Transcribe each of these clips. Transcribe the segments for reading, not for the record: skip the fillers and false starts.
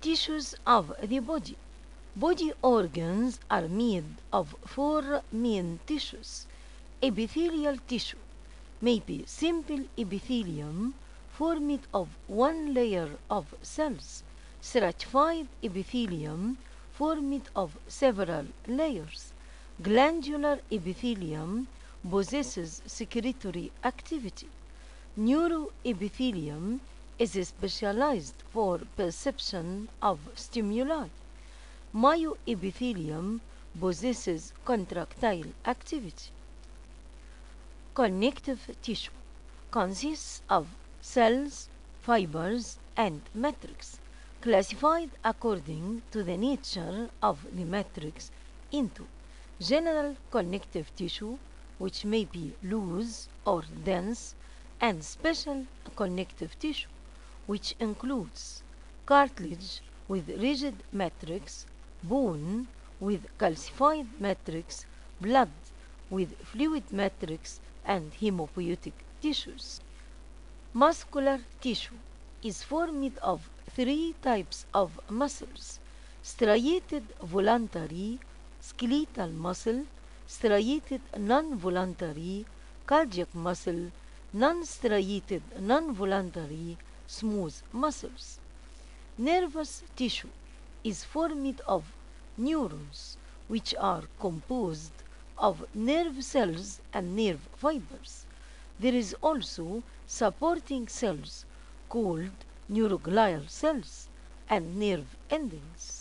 Tissues of the body. Body organs are made of four main tissues. Epithelial tissue may be simple epithelium formed of one layer of cells. Stratified epithelium formed of several layers. Glandular epithelium possesses secretory activity. Neuroepithelium is specialized for perception of stimuli. Myoepithelium possesses contractile activity. Connective tissue consists of cells, fibers, and matrix, classified according to the nature of the matrix into general connective tissue, which may be loose or dense, and special connective tissue, which includes cartilage with rigid matrix, bone with calcified matrix, blood with fluid matrix, and hemopoietic tissues. Muscular tissue is formed of three types of muscles: striated voluntary skeletal muscle, striated non-voluntary cardiac muscle, non-striated non-voluntary smooth muscles. Nervous tissue is formed of neurons, which are composed of nerve cells and nerve fibers. There is also supporting cells called neuroglial cells and nerve endings.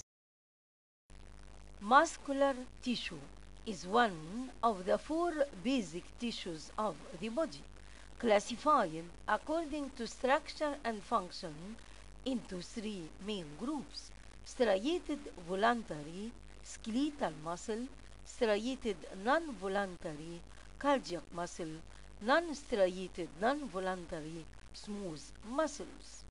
Muscular tissue is one of the four basic tissues of the body, classified according to structure and function into three main groups: striated voluntary skeletal muscle, striated non-voluntary cardiac muscle, non-striated non-voluntary smooth muscles.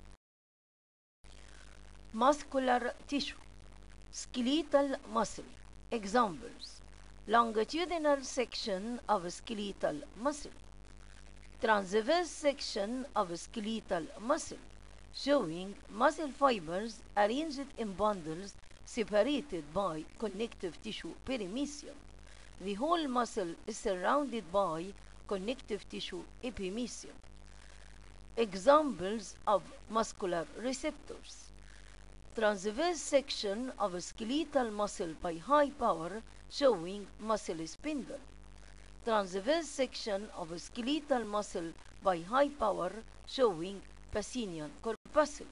Muscular tissue. Skeletal muscle. Examples: longitudinal section of skeletal muscle, transverse section of skeletal muscle, showing muscle fibers arranged in bundles separated by connective tissue perimysium. The whole muscle is surrounded by connective tissue epimysium. Examples of muscular receptors: transverse section of a skeletal muscle by high power, showing muscle spindle. Transverse section of a skeletal muscle by high power, showing Pacinian corpuscle.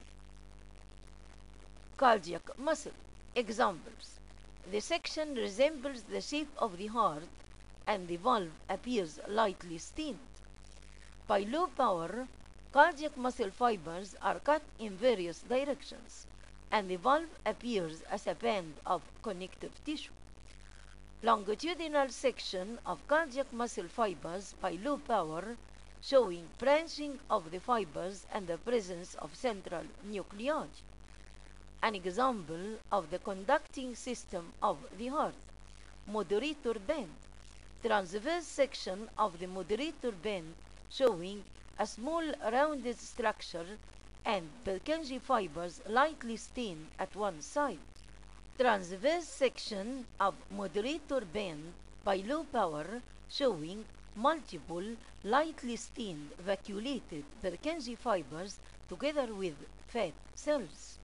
Cardiac muscle. Examples: the section resembles the shape of the heart and the valve appears lightly stained. By low power, cardiac muscle fibers are cut in various directions, and the valve appears as a band of connective tissue. Longitudinal section of cardiac muscle fibers by low power, showing branching of the fibers and the presence of central nuclei. An example of the conducting system of the heart: moderator band. Transverse section of the moderator band, showing a small rounded structure and Purkinje fibers lightly stained at one side. Transverse section of moderator band by low power, showing multiple lightly stained vacuolated Purkinje fibers together with fat cells.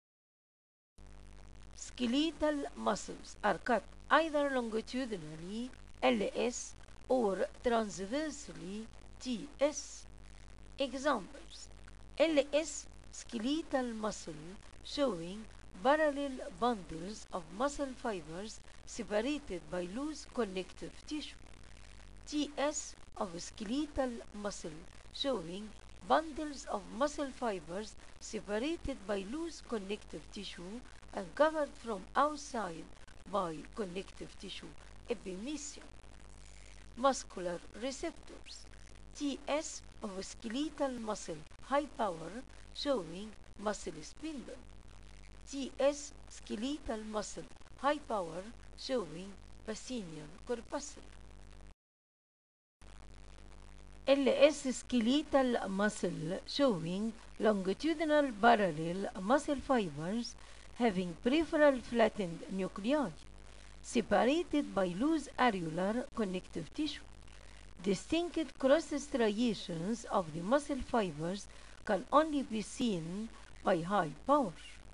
Skeletal muscles are cut either longitudinally LS or transversely TS. Examples: LS skeletal muscle, showing parallel bundles of muscle fibers separated by loose connective tissue. TS of skeletal muscle, showing bundles of muscle fibers separated by loose connective tissue and covered from outside by connective tissue epimysium. Muscular receptors. TS of skeletal muscle, high power, showing muscle spindle. TS skeletal muscle, high power, showing Pacinian corpuscle. LS skeletal muscle showing longitudinal parallel muscle fibers having peripheral flattened nuclei separated by loose areolar connective tissue. Distinct cross striations of the muscle fibers can only be seen by high power.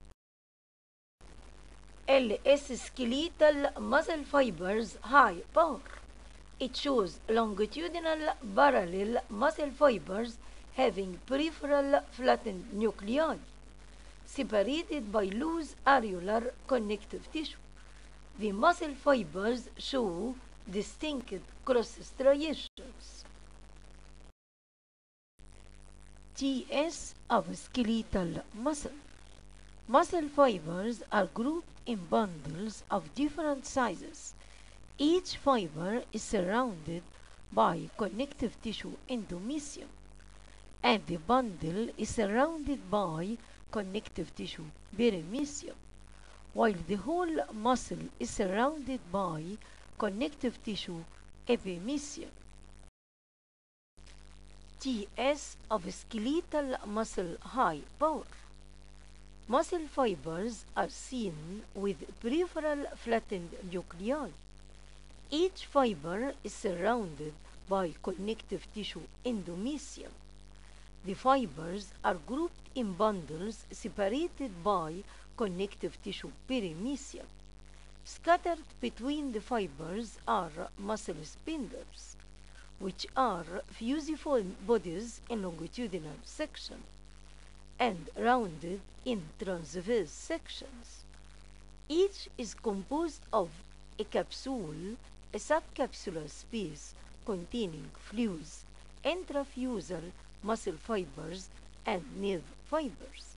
LS skeletal muscle fibers high power. It shows longitudinal parallel muscle fibers having peripheral flattened nuclei separated by loose areolar connective tissue. The muscle fibers show distinct cross striations. TS of skeletal muscle. Muscle fibers are grouped in bundles of different sizes. Each fiber is surrounded by connective tissue endomysium, and the bundle is surrounded by connective tissue perimysium, while the whole muscle is surrounded by connective tissue epimysium. TS of skeletal muscle high power. Muscle fibers are seen with peripheral flattened nuclei. Each fiber is surrounded by connective tissue endomysium. The fibers are grouped in bundles separated by connective tissue perimysium. Scattered between the fibers are muscle spindles, which are fusiform bodies in longitudinal section and rounded in transverse sections. Each is composed of a capsule, a subcapsular space containing flues, intrafusal muscle fibers, and nerve fibers.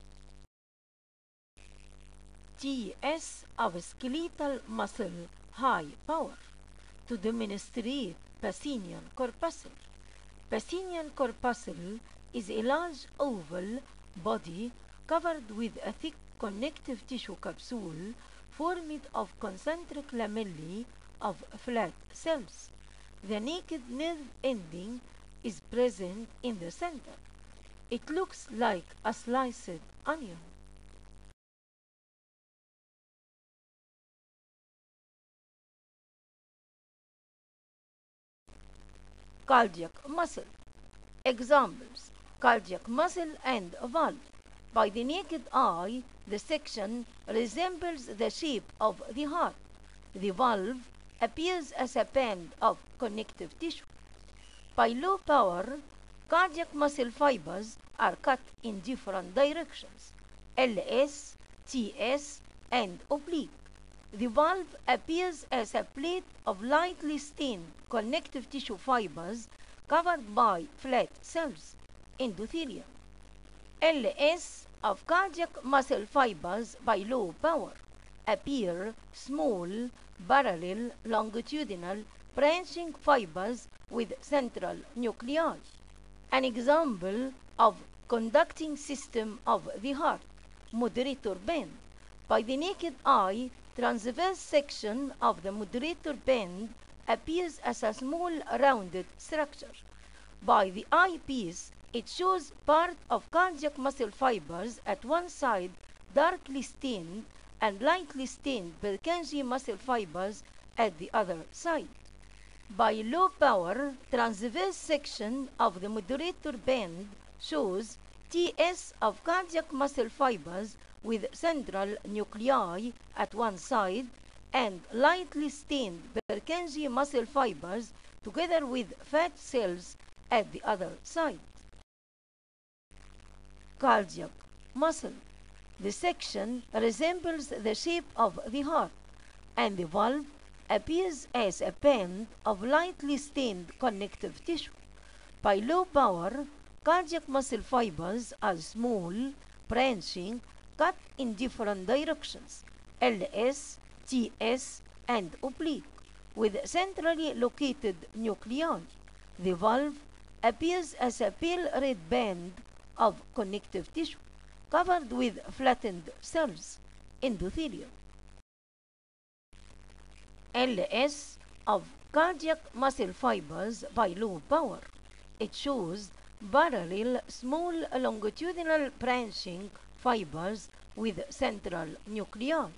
TS of skeletal muscle high power. To demonstrate Pacinian corpuscle. Pacinian corpuscle is a large oval body covered with a thick connective tissue capsule formed of concentric lamellae of flat cells. The naked nerve ending is present in the center. It looks like a sliced onion. Cardiac muscle. Examples: cardiac muscle and valve. By the naked eye, the section resembles the shape of the heart. The valve appears as a band of connective tissue. By low power, cardiac muscle fibers are cut in different directions: LS, TS, and oblique. The valve appears as a plate of lightly stained connective tissue fibers covered by flat cells, endothelium. LS of cardiac muscle fibers by low power appear small, parallel, longitudinal, branching fibers with central nuclei. An example of conducting system of the heart, moderator band. By the naked eye, transverse section of the moderator band appears as a small rounded structure. By the eyepiece, it shows part of cardiac muscle fibers at one side darkly stained and lightly stained Purkinje muscle fibers at the other side. By low power, transverse section of the moderator band shows TS of cardiac muscle fibers with central nuclei at one side and lightly stained Purkinje muscle fibers together with fat cells at the other side. Cardiac muscle. The section resembles the shape of the heart, and the valve appears as a band of lightly stained connective tissue. By low power, cardiac muscle fibers are small, branching, cut in different directions: LS, TS, and oblique, with centrally located nuclei. The valve appears as a pale red band of connective tissue covered with flattened cells, endothelium. LS of cardiac muscle fibers by low power it shows parallel small longitudinal branching fibers with central nuclei.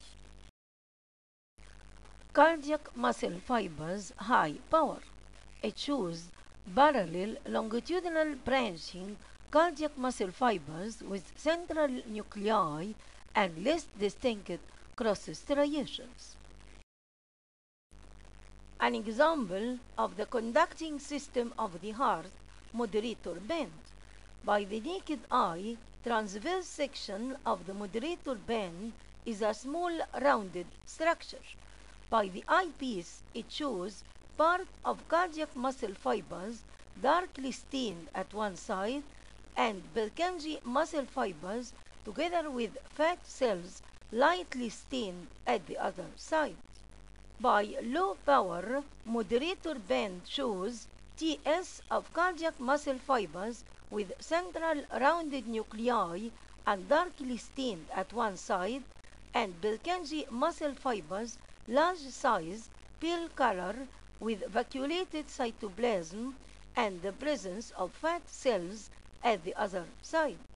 Cardiac muscle fibers high power. It shows parallel longitudinal branching cardiac muscle fibers with central nuclei and less distinct cross striations. An example of the conducting system of the heart, moderator band. By the naked eye, transverse section of the moderator band is a small rounded structure. By the eyepiece, it shows part of cardiac muscle fibers darkly stained at one side and Purkinje muscle fibers together with fat cells lightly stained at the other side. By low power, moderator band shows TS of cardiac muscle fibers with central rounded nuclei and darkly stained at one side, and Purkinje muscle fibers large size, pale color with vacuolated cytoplasm and the presence of fat cells at the other side.